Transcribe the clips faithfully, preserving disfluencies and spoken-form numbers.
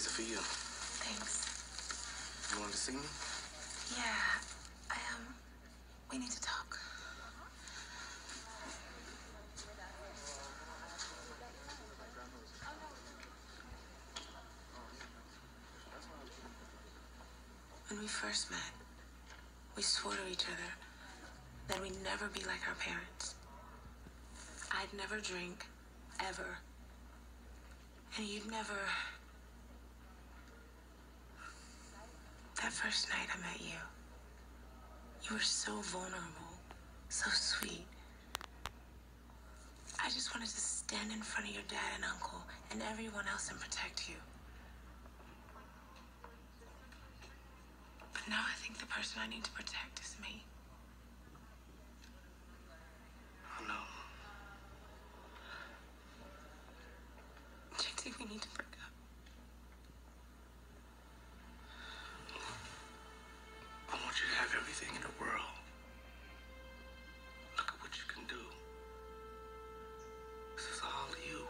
These are for you. Thanks. You wanted to see me? Yeah, I, um, we need to talk. When we first met, we swore to each other that we'd never be like our parents. I'd never drink, ever. And you'd never... That first night I met you, you were so vulnerable, so sweet. I just wanted to stand in front of your dad and uncle and everyone else and protect you. But now I think the person I need to protect is me. Oh, no. Jinxie, we need to break up. I want you to have everything in the world. Look at what you can do. This is all you.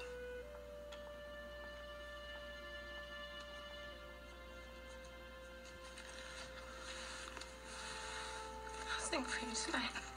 I'll sing for you tonight.